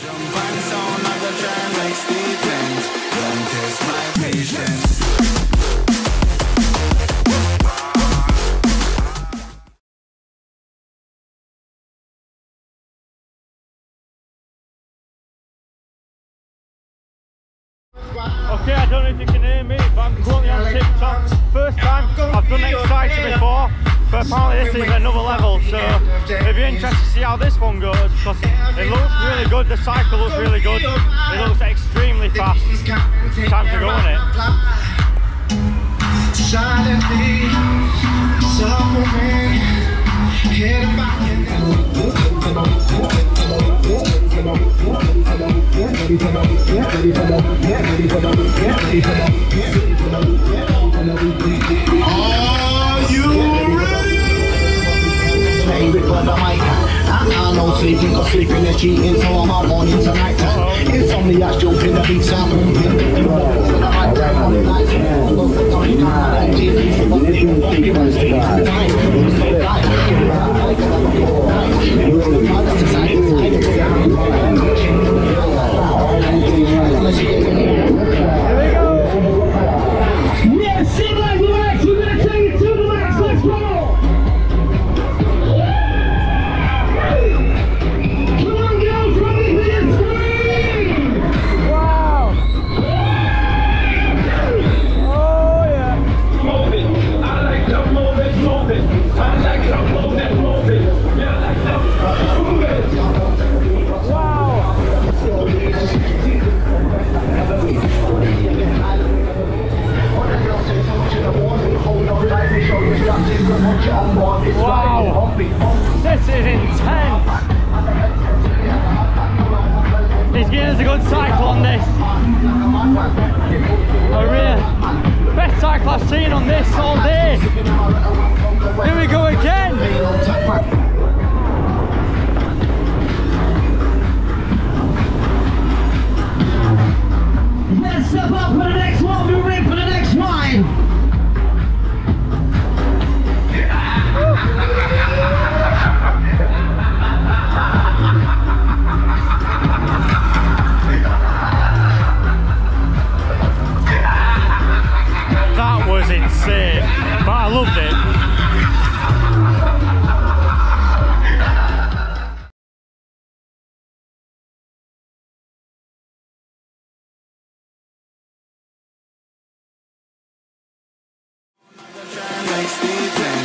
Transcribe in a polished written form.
Okay, I don't know if you can hear me, but I'm currently on TikTok. First time, I've done Exciter before, but apparently this is another level, so if you're interested to see how this one goes, because it looks really good, the cycle looks really good, it looks extremely fast. Time to go on it. Are you ready? No sleeping, got sleeping and cheating, so I'm out morning tonight. Insomnia's jumping, the beats are pumping. Wow, this is intense. He's giving us a good cycle on this. Oh, really? Best cycle I've seen on this all day. Here we go again. Let's step up for the next one. We're ready for the next one. That was insane, but I loved it. Like Steve